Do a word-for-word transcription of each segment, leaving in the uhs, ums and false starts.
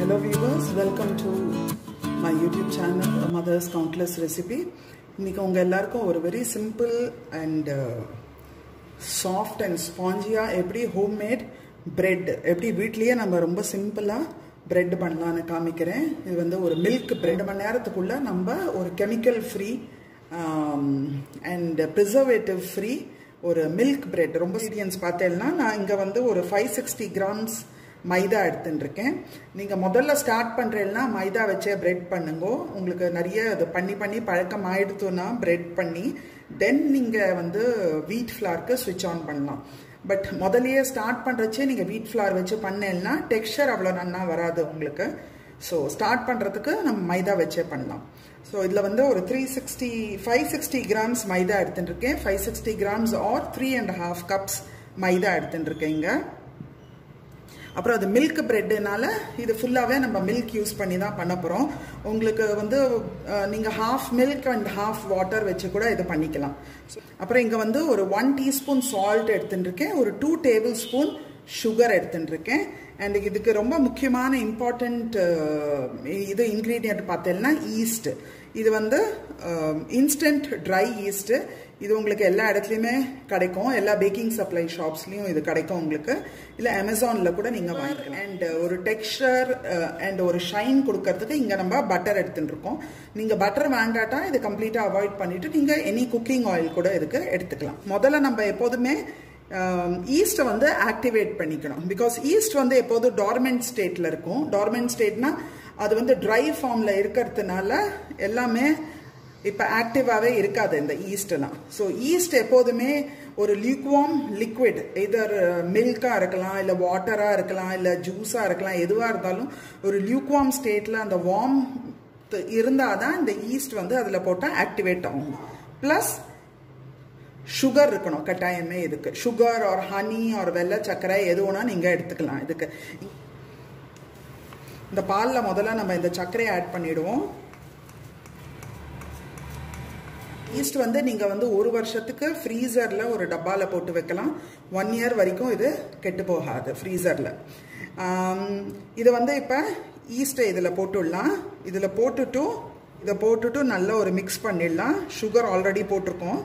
Hello viewers, welcome to my YouTube channel Mother's Countless Recipe. இன்னைக்கு உங்க எல்லாருக்கும் ஒரு very simple and uh, soft and spongy எப்படி homemade bread எப்படி வீட்லயே நம்ம ரொம்ப சிம்பிளா bread பண்ணலாம்னு காமிக்கிறேன். இது வந்து ஒரு milk bread மணி நேரத்துக்குள்ள நம்ம ஒரு chemical free um, and preservative free ஒரு milk bread ரொம்ப ingredients பார்த்தேன்னா நான் இங்க வந்து ஒரு five sixty grams மைதா எடுத்துட்டுருக்கேன். நீங்கள் முதல்ல ஸ்டார்ட் பண்ணுறேன்னா மைதா வச்சே பிரெட் பண்ணுங்க. உங்களுக்கு நிறைய அது பண்ணி பண்ணி பழக்கம் ஆயிடுத்துன்னா பிரெட் பண்ணி தென் நீங்கள் வந்து வீட் ஃப்ளாருக்கு ஸ்விட்ச் ஆன் பண்ணலாம். பட் முதலையே ஸ்டார்ட் பண்ணுறச்சே நீங்கள் வீட் ஃப்ளார் வச்சு பண்ணேன்னா டெக்ஸ்சர் அவ்வளோ நன்னா வராது உங்களுக்கு. ஸோ ஸ்டார்ட் பண்ணுறதுக்கு நம்ம மைதா வச்சே பண்ணலாம். ஸோ இதில் வந்து ஒரு three sixty five sixty grams மைதா எடுத்துட்டுருக்கேன். Five sixty grams or three and half cups மைதா எடுத்துட்டுருக்கேங்க. அப்புறம் அது மில்க் பிரெட்னால இது ஃபுல்லாகவே நம்ம மில்க் யூஸ் பண்ணி தான் பண்ண போகிறோம். உங்களுக்கு வந்து நீங்கள் half milk and half water வச்சு கூட இதை பண்ணிக்கலாம். அப்புறம் இங்கே வந்து ஒரு ஒன் டீஸ்பூன் சால்ட் எடுத்துட்டுருக்கேன். ஒரு டூ டேபிள் ஸ்பூன் சுகர் எடுத்துட்டுருக்கேன். அண்ட் இதுக்கு ரொம்ப முக்கியமான இம்பார்ட்டண்ட் இது இன்க்ரீடியன்ட் பார்த்தேன்னா ஈஸ்ட். இது வந்து இன்ஸ்டன்ட் ட்ரை ஈஸ்ட்டு. இது உங்களுக்கு எல்லா இடத்துலையுமே கிடைக்கும். எல்லா பேக்கிங் சப்ளை ஷாப்ஸ்லையும் இது கிடைக்கும் உங்களுக்கு. இல்லை அமேசானில் கூட நீங்கள் வாங்கிக்கலாம். அண்ட் ஒரு டெக்ஸ்சர் அண்ட் ஒரு ஷைன் கொடுக்கறதுக்கு இங்கே நம்ம பட்டர் எடுத்துட்டு இருக்கோம். நீங்கள் பட்டர் வேண்டாட்டா இது கம்ப்ளீட்டாக அவாய்ட் பண்ணிவிட்டு நீங்கள் எனி குக்கிங் ஆயில் கூட இதுக்கு எடுத்துக்கலாம். முதல்ல நம்ம எப்போதுமே ஈஸ்ட்டை வந்து ஆக்டிவேட் பண்ணிக்கணும். பிகாஸ் ஈஸ்ட் வந்து எப்போதும் டார்மெண்ட் ஸ்டேட்டில் இருக்கும். டார்மெண்ட் ஸ்டேட்னா அது வந்து ட்ரை ஃபார்மில் இருக்கிறதுனால எல்லாமே இப்போ ஆக்டிவாகவே இருக்காது இந்த ஈஸ்ட்லாம். ஸோ ஈஸ்ட் எப்போதுமே ஒரு லிக்வார்ம் லிக்விட் எதர் மில்காக இருக்கலாம், இல்லை வாட்டராக இருக்கலாம், இல்லை ஜூஸாக இருக்கலாம், எதுவாக இருந்தாலும் ஒரு லிக்வார்ம் ஸ்டேட்டில் அந்த வார்ம் இருந்தால் தான் இந்த ஈஸ்ட் வந்து அதில் போட்டால் ஆக்டிவேட் ஆகும். ப்ளஸ் சுகர் இருக்கணும் கட்டாயமே இதுக்கு. சுகர் ஆர் ஹனி ஆர் வெள்ளை சர்க்கரை எது வேணா நீங்கள் எடுத்துக்கலாம் இதுக்கு. இந்த பாலில் முதல்ல நம்ம இந்த சர்க்கரையை ஆட் பண்ணிவிடுவோம். ஈஸ்ட் வந்து நீங்கள் வந்து ஒரு வருஷத்துக்கு ஃப்ரீசரில் ஒரு டப்பாவில் போட்டு வைக்கலாம். ஒன் இயர் வரைக்கும் இது கெட்டு போகாது ஃப்ரீசரில். இதை வந்து இப்போ ஈஸ்ட்டை இதில் போட்டுடலாம். இதில் போட்டுட்டு இதை போட்டுட்டு நல்லா ஒரு மிக்ஸ் பண்ணிடலாம். சுகர் ஆல்ரெடி போட்டிருக்கோம்.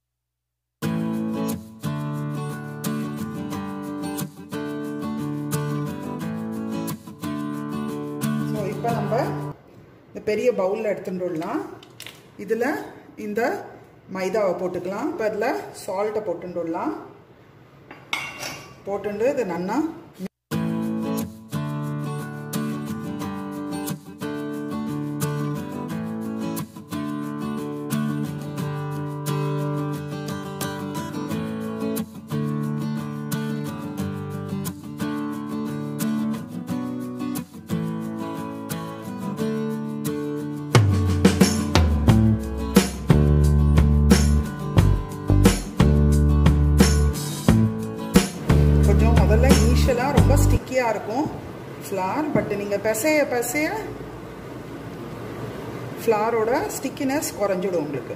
ஸோ இப்போ நம்ம இந்த பெரிய பவுலில் எடுத்துட்டு விடலாம். இதில் இந்த மைதாவை போட்டுக்கலாம். இப்போ அதில் சால்ட்டை போட்டுடலாம். போட்டுண்டு இது நன்னா ரொம்ப ஸ்டிக்கியா இருக்கும் ஃப்ளார். பட் நீங்க பசைய பசைய ஃப்ளாரோட ஸ்டிக்கினஸ் குறைஞ்சிடும் உங்களுக்கு.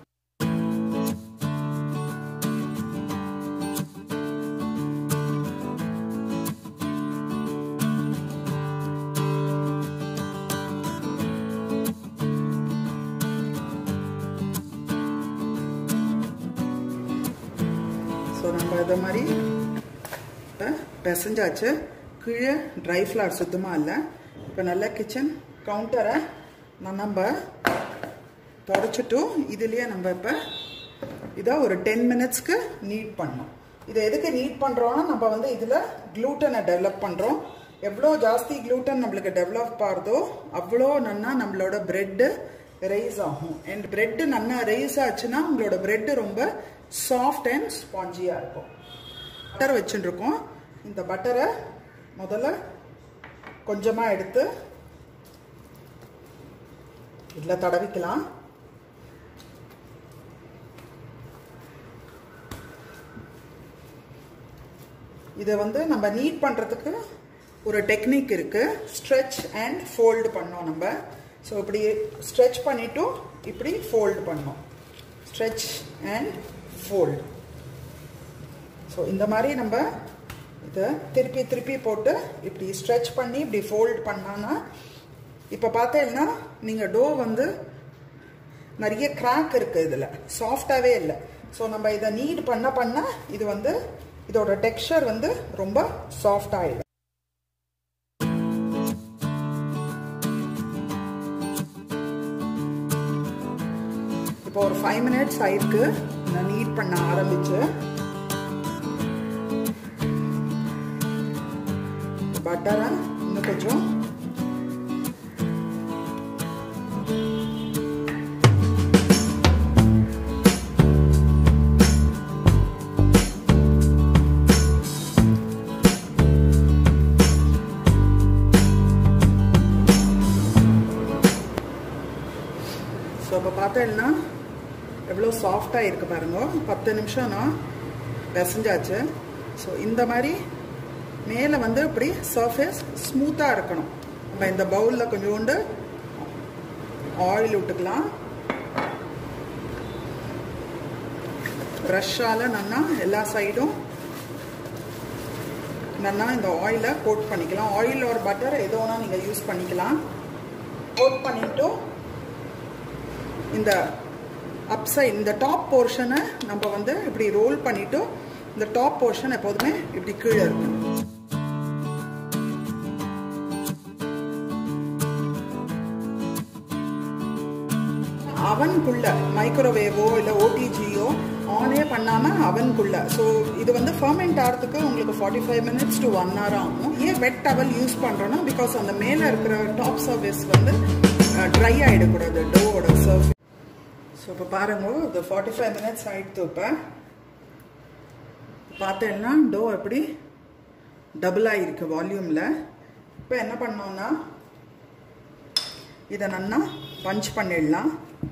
ஸோ நம்ம இதை மாதிரி பிசைஞ்சாச்சு. கீழே ட்ரை ஃப்ளார் சுத்தமாக இல்லை. இப்போ நல்லா கிச்சன் கவுண்டரை நம்ம தொடச்சிட்டு இதுலேயே நம்ம இப்போ இதை ஒரு டென் மினிட்ஸ்க்கு நீட் பண்ணோம். இதை எதுக்கு நீட் பண்ணுறோன்னா நம்ம வந்து இதில் க்ளூட்டனை டெவலப் பண்ணுறோம். எவ்வளோ ஜாஸ்தி க்ளூட்டன் நம்மளுக்கு டெவலப் ஆகுதோ அவ்வளோ நன்னா நம்மளோட ப்ரெட்டு ரைஸ் ஆகும். அண்ட் ப்ரெட்டு நன்னா ரைஸ் ஆச்சுன்னா உங்களோட ப்ரெட்டு ரொம்ப சாஃப்ட் அண்ட் ஸ்பாஞ்சியாக இருக்கும். பட்டர் வச்சுருக்கோம். இந்த பட்டரை முதல்ல கொஞ்சமாக எடுத்து இதில் தடவிக்கலாம். இதை வந்து நம்ம நீட் பண்ணுறதுக்கு ஒரு டெக்னிக் இருக்குது. ஸ்ட்ரெச் அண்ட் ஃபோல்டு பண்ணோம் நம்ம. ஸோ இப்படி ஸ்ட்ரெச் பண்ணிவிட்டு இப்படி ஃபோல்டு பண்ணோம். Stretch and fold. ஸோ இந்த மாதிரி நம்ம இதை திருப்பி திருப்பி போட்டு இப்படி ஸ்ட்ரெச் பண்ணி இப்படி ஃபோல்ட் பண்ணான்னா இப்போ பார்த்தேன்னா நீங்கள் டோ வந்து நிறைய கிராக் இருக்குது, இதில் சாஃப்டாகவே இல்லை. ஸோ நம்ம இதை நீட் பண்ண பண்ண இது வந்து இதோட டெக்ஸ்சர் வந்து ரொம்ப சாஃப்ட் ஆகிடும். இப்போ ஒரு ஃபைவ் மினிட்ஸ் ஆயிருக்கு நான் நீட் பண்ண ஆரம்பிச்சு. பட்டரை இன்னும் கொஞ்சம் இப்போ பார்த்தேன்னா எவ்வளோ சாஃப்டாக இருக்குது பாருங்க. பத்து நிமிஷம் நான் பிசைஞ்சாச்சு. ஸோ இந்த மாதிரி மேலே வந்து இப்படி சர்ஃபேஸ் ஸ்மூத்தாக இருக்கணும். நம்ம இந்த பவுலில் கொஞ்சோண்டு ஆயில் விட்டுக்கலாம். ப்ரஷ்ஷால் நல்லா எல்லா சைடும் நல்லா இந்த ஆயிலை கோட் பண்ணிக்கலாம். ஆயில் ஒரு பட்டர் எதோ ஒன்றா நீங்கள் யூஸ் பண்ணிக்கலாம். கோட் பண்ணிவிட்டு இந்த அப் சைட் இந்த டாப் போர்ஷனை நம்ம வந்து இப்படி ரோல் பண்ணிட்டு இந்த டாப் போர்ஷன் எப்போதுமே இப்படி கீழே இருக்கும். அவனுக்குள்ள மைக்ரோவேவோ இல்லை ஓடிஜியோ ஆனே பண்ணாமல் அவனுக்குள்ள. ஸோ இது வந்து ஃபர்மெண்ட் ஆகிறதுக்கு உங்களுக்கு forty five minutes to one hour ஆகும். ஏன் வெட் டவல் யூஸ் பண்ணுறோன்னா பிகாஸ் அந்த மேலே இருக்கிற டாப் சர்ஃபேஸ் வந்து ட்ரை ஆகிடக்கூடாது டோவோட சர்ஃபேஸ். ஸோ இப்போ பாருங்க இது ஃபார்ட்டி ஃபைவ் மினிட்ஸ் ஆகிடுது. இப்போ பார்த்தேன்னா டோ எப்படி டபுள் ஆகிருக்கு வால்யூமில். இப்போ என்ன பண்ணோன்னா இதை நல்லா பஞ்ச் பண்ணிடலாம்.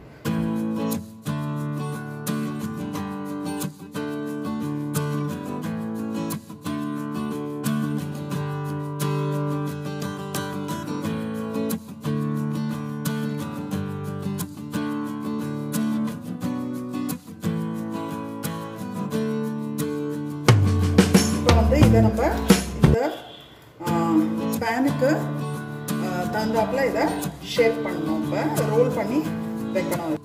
இதை நம்ம இந்த பேனுக்கு தகுந்தாப்புல இதை ஷேப் பண்ணணும். இப்போ ரோல் பண்ணி வைக்கணும்.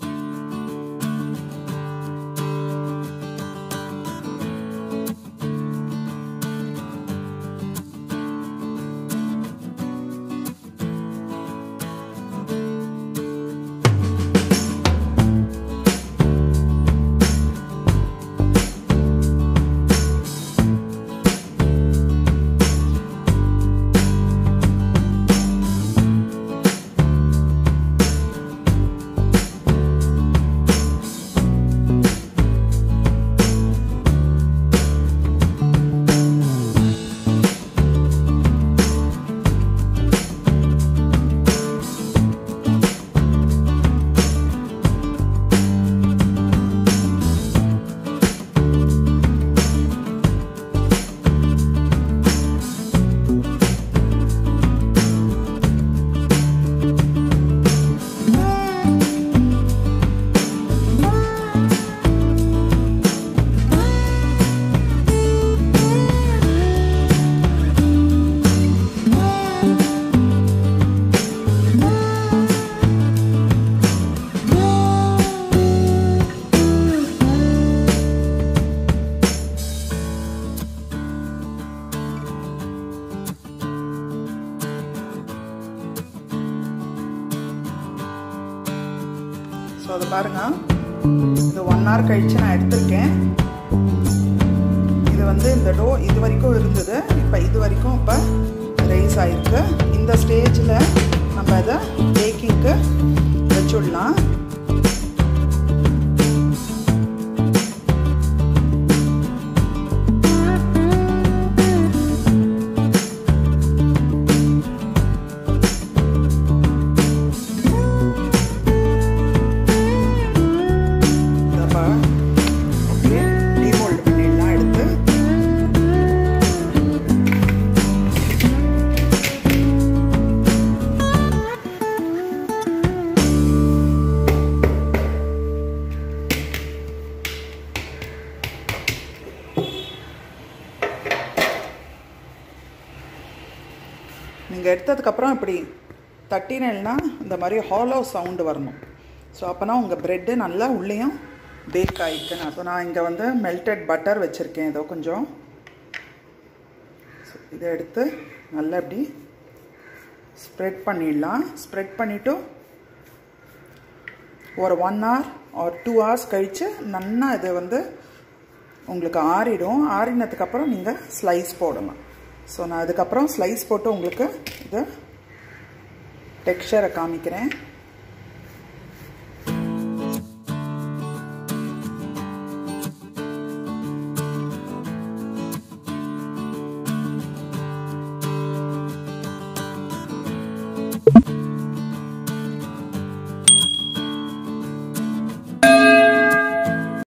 ஸோ அதை பாருங்கள், இது ஒன் ஹவர் கழித்து நான் எடுத்திருக்கேன். இது வந்து இந்த டோ இது வரைக்கும் இருந்தது, இப்போ இது வரைக்கும் இப்போ ரைஸ் ஆகிருக்கு. இந்த ஸ்டேஜில் நம்ம அதை பேக்கிங்க்கு வச்சுடலாம். நீங்கள் எடுத்ததுக்கப்புறம் இப்படி தட்டினேன்னா இந்த மாதிரி ஹாலோ சவுண்டு வரணும். ஸோ அப்போனா உங்கள் ப்ரெட்டு நல்லா உள்ளேயும் பேக் ஆகிக்குன்னு அர்த்தம். நான் இங்கே வந்து மெல்டட் பட்டர் வச்சுருக்கேன் ஏதோ கொஞ்சம். ஸோ இதை எடுத்து நல்லா இப்படி ஸ்ப்ரெட் பண்ணிடலாம். ஸ்ப்ரெட் பண்ணிவிட்டு ஒரு ஒன் ஹவர் ஒரு டூ ஹவர்ஸ் கழித்து நல்லா இது வந்து உங்களுக்கு ஆறிடும். ஆறினதுக்கப்புறம் நீங்கள் ஸ்லைஸ் போடலாம். ஸோ நான் அதுக்கப்புறம் ஸ்லைஸ் போட்டு உங்களுக்கு இதை டெக்ஸ்சரை காமிக்கிறேன்.